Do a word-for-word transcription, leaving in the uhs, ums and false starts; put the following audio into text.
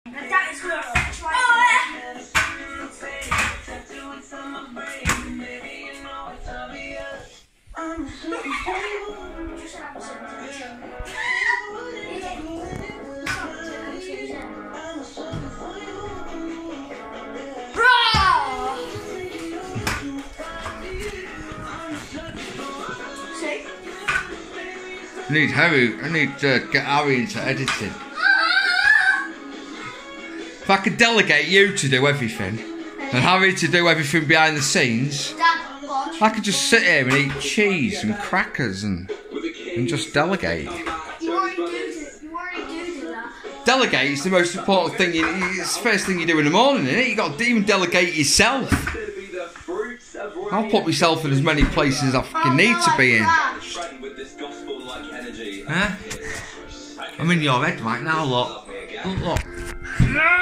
That is gonna fetch right. I need Harry, I need to get Harry into editing. If I could delegate you to do everything, and Harry to do everything behind the scenes, I could just sit here and eat cheese and crackers and and just delegate. You already do, you already do that. Delegate is the most important thing, you, it's the first thing you do in the morning, isn't it? You've got to even delegate yourself. I'll put myself in as many places as I fucking need to be in. Huh? I'm in your head right now, look. Look, look.